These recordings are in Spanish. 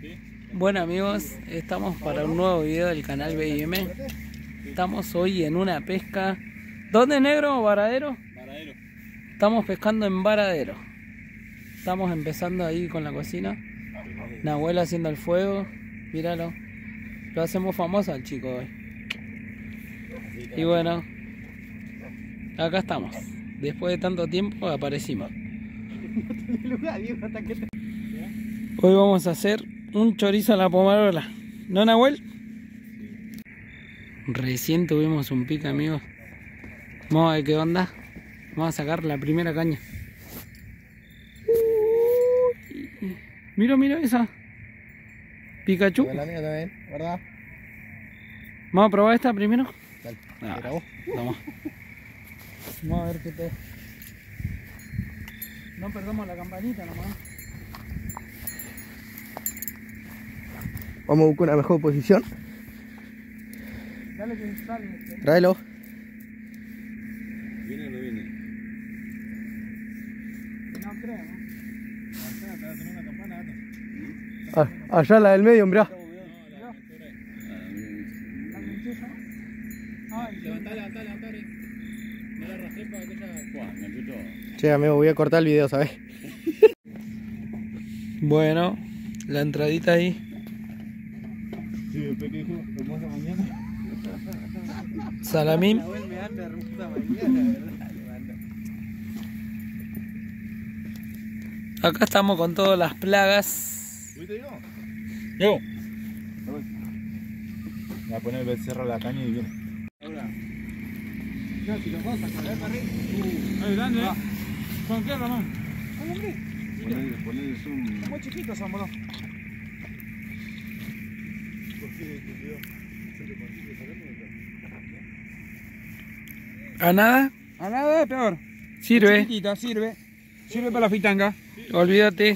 Bueno amigos, estamos para un nuevo video del canal BM. Estamos hoy en una pesca. ¿Dónde, negro? ¿Varadero? Varadero. Estamos pescando en Varadero. Estamos empezando ahí con la cocina. Nahuel haciendo el fuego. Míralo. Lo hacemos famoso al chico hoy. Y bueno, acá estamos. Después de tanto tiempo aparecimos. Hoy vamos a hacer un chorizo a la pomarola. ¿No, Nahuel? Recién tuvimos un pique, amigos. Vamos a ver qué onda. Vamos a sacar la primera caña. Mira, mira esa. Pikachu. La mía también, ¿verdad? Vamos a probar esta primero. Dale, Vamos. Vamos a ver qué te... No perdamos la campanita nomás. Vamos a buscar una mejor posición. Dale que sale. Tráelo. ¿Viene o no viene? No creo, ¿no? Allá la del medio, mirá. La lenteja. Ay, Levantale. No la arrastré para que ella... Buah, me emputó. Che, amigo, voy a cortar el video, ¿sabes? bueno, la entradita ahí. Sí, después que dijo, hermosa mañana. Salamín. Acá estamos con todas las plagas. ¿Viste, Diego? Diego. Voy a poner el becerro a la caña y viene. Ahora. No, si los vas a sacar para arriba. Ahí, grande. ¿Con qué, Ramón? Con hombre. Ponele zoom. Son muy chiquitos, son, boludo. ¿A nada? A nada es peor. Sirve. Chiquita, sirve. Sirve para la fitanga. Olvídate.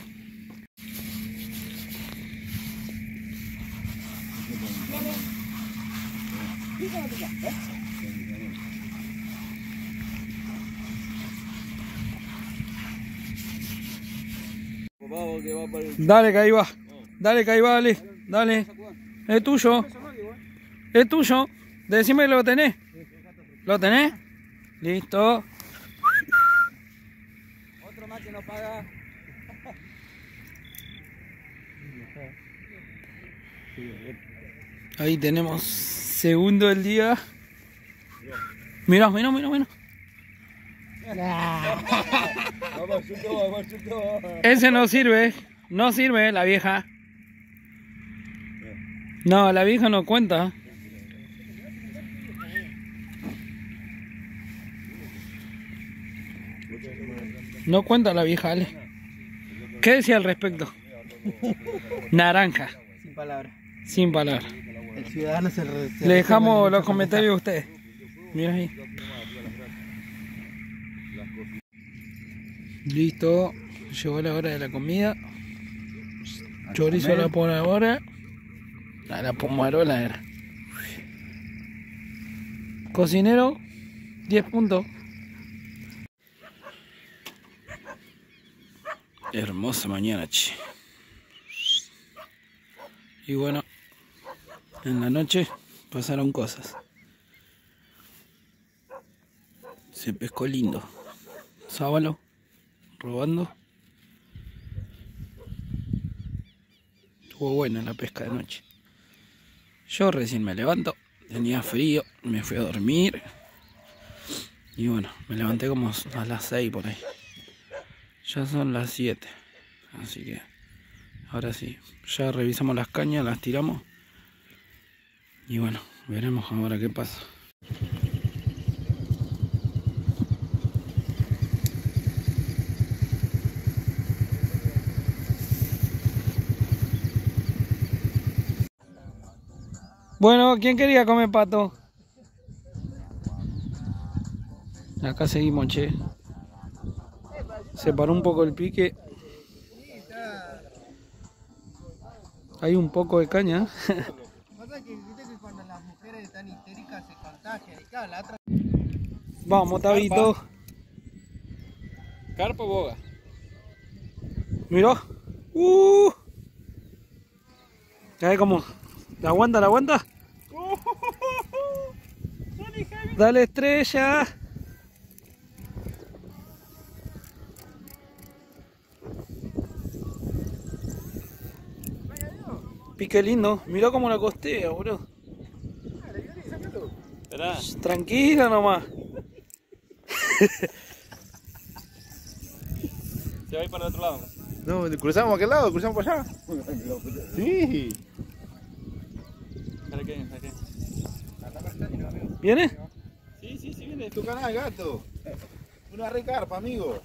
Dale que ahí va. Dale que ahí va, dale. Dale. Es tuyo. Es tuyo. Decime que lo tenés. ¿Lo tenés? Listo. Otro más que no paga. Ahí tenemos segundo del día. Mirá. Ese no sirve. No sirve la vieja. No, la vieja no cuenta. No cuenta la vieja, Ale. ¿Qué decía al respecto? Naranja. Sin palabras. Sin palabras. El ciudadano se Le dejamos los comentarios a ustedes. Mira ahí. Listo. Llegó la hora de la comida. Chorizo a la pomarola. A la pomarola era. Cocinero, 10 puntos. Hermosa mañana, che. Y bueno, en la noche pasaron cosas. Se pescó lindo. Sábalo, robando. Estuvo buena la pesca de noche. Yo recién me levanto, tenía frío, me fui a dormir. Y bueno, me levanté como a las 6 por ahí. Ya son las 7. Así que ahora sí, ya revisamos las cañas, las tiramos. Y bueno, veremos ahora qué pasa. Bueno, ¿quién quería comer pato? Acá seguimos, che. Se paró un poco el pique. Hay un poco de caña. Pasa que viste que cuando las mujeres están histéricas se contagian y claro, la otra... Vamos, Tabito. ¿Carpa o boga? Mirá. A ver cómo. ¿La aguanta, la aguanta? Dale, estrella. Pique lindo. Mirá cómo la costea, boludo. Esperá. Tranquila nomás. Se va a ir para el otro lado. No, cruzamos a aquel lado, cruzamos para allá. Sí. ¿Para qué? ¿Para qué? ¿Viene? Sí, sí, sí, viene. Es tu canal, gato. Una recarpa, amigo.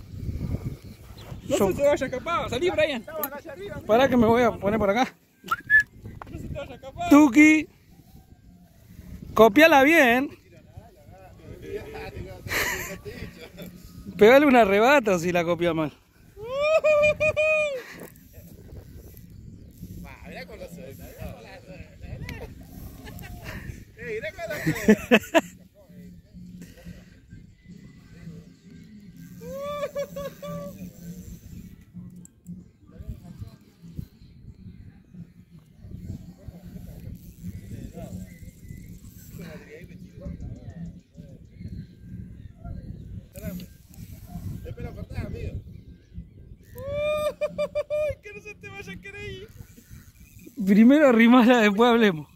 No se te vaya a escapar. Salí, Brian. Pará que me voy a poner por acá. No se te vaya a escapar. Tuki. Copiala bien. Pegale un arrebato si la copia mal. Mirá con la suelta, mirá con la suelta. Mirá con la suelta. Espera cortar, amigo. Que no se te vaya a querer ir. Primero arrimala, después hablemos.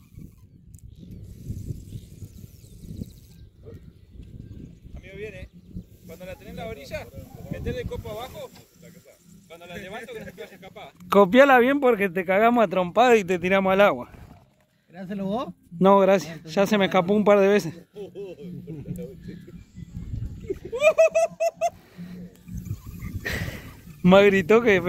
Amigo, viene. Cuando la tenés en la orilla, meterle copo abajo. Cuando la levanto, que no se te vaya a escapar. Copiala bien porque te cagamos a trompada y te tiramos al agua. ¿Queráselo vos? No, gracias. Ya se me escapó un par de veces. Más gritó que...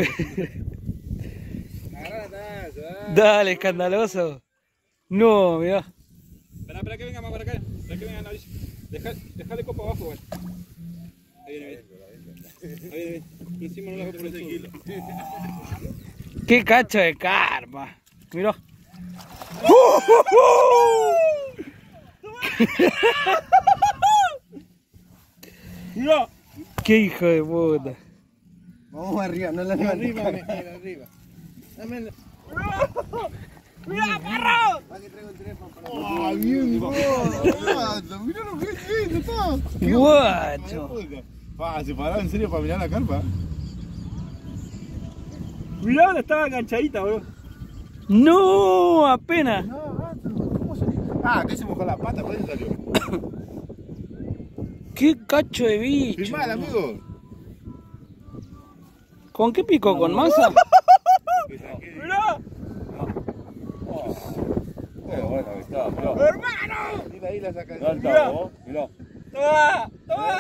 Dale, escandaloso. No, mirá. Espera que venga más para acá. Espera que venga a la orilla. Dejale copo abajo, güey. Ahí viene, ahí viene. Encima no la voy por el sur. Qué cacho de carpa. Mirá. ¡Mira! Qué hijo de puta. Vamos arriba, no la arriba, arriba. Dame. ¡Mira, perro! Va que traigo el teléfono para ¡Ah, bien, gato! Mirá lo que es esto, está. Guacho. ¿Se pararon en serio para mirar la carpa? Mirá, ahora estaba enganchadita, boludo. No, apenas. No, gato, ¿cómo salió? Ah, acá se mojó la pata, por eso salió. Qué cacho de bicho. Filmala, amigo. ¿Con qué picó? ¿Con masa? ¡Mirá! ¡Hermano! Mira ahí la saca. Mirá. ¡Toma! ¡Toma!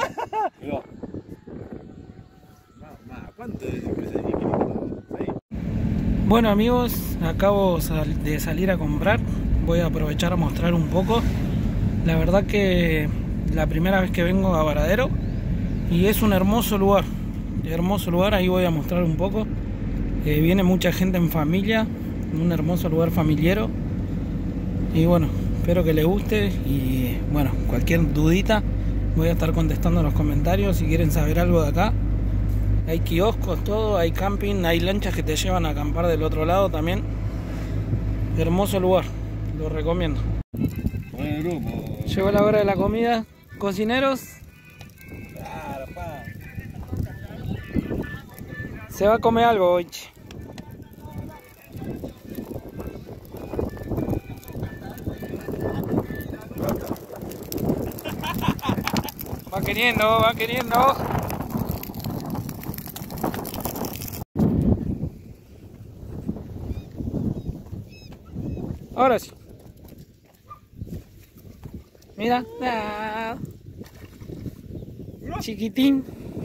¿Cuánto es ahí? Bueno amigos, acabo de salir a comprar. Voy a aprovechar a mostrar un poco. La verdad que la primera vez que vengo a Varadero y es un hermoso lugar. Hermoso lugar, ahí voy a mostrar un poco. Viene mucha gente en familia, un hermoso lugar familiero. Y bueno, espero que les guste. Y bueno, cualquier dudita voy a estar contestando en los comentarios. Si quieren saber algo de acá, hay kioscos, todo, hay camping, hay lanchas que te llevan a acampar del otro lado también. Hermoso lugar, lo recomiendo. Buen grupo. Llegó la hora de la comida. Cocineros, Claro, pa. se va a comer algo hoy, che. Va queriendo, va queriendo. Ahora sí. Mira. Ah. Chiquitín.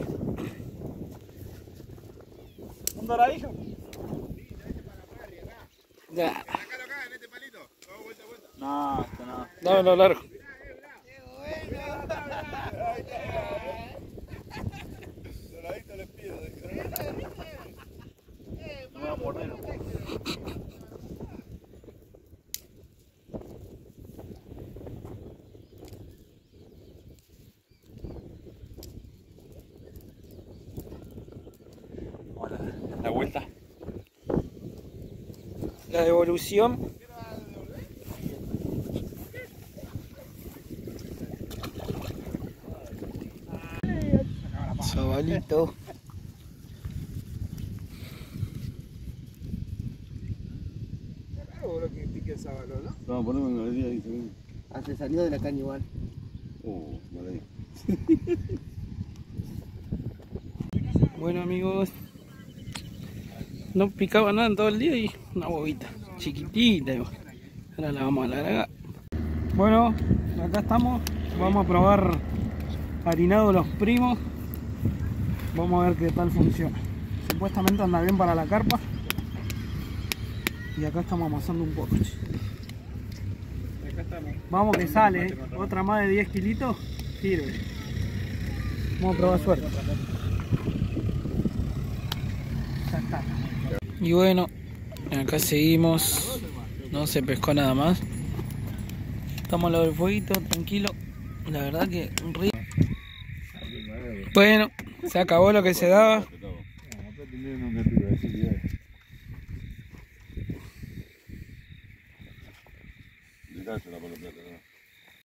¿Un doradillo? Ya. Sacalo acá, en este palito. Vamos vuelta a vuelta. No, esto no. Dámelo largo. Doradito les pido. No me voy a morder. La vuelta. La devolución. Sabalito. Claro, lo que pique el sábado, ¿no? Vamos a ponerme en la galería ahí también. Ah, se salió de la caña igual. Mal ahí. Bueno amigos, no picaba nada en todo el día y una bobita chiquitita. Ahora la vamos a alargar. Bueno, acá estamos. Vamos a probar harinado los primos. Vamos a ver qué tal funciona. Supuestamente anda bien para la carpa. Y acá estamos amasando un poco. Vamos que sale, otra más de 10 kilitos, sirve. Vamos a probar suerte. Ya está. Y bueno, acá seguimos. No se pescó nada más. Estamos al lado del fueguito, tranquilo. La verdad que un río. Bueno, se acabó lo que se daba. Dejásela por la plata, ¿no?